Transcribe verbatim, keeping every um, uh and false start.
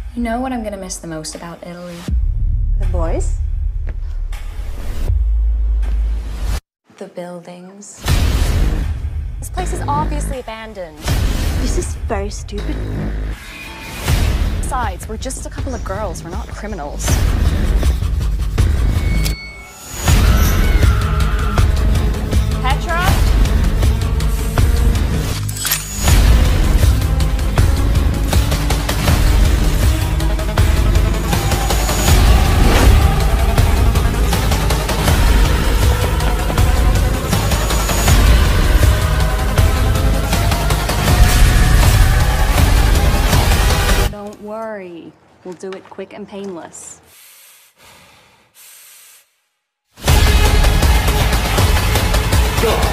You know what I'm gonna miss the most about Italy? The boys? The buildings. This place is obviously abandoned. This is very stupid. Besides, we're just a couple of girls. We're not criminals. Petra? Don't worry. We'll do it quick and painless. Go!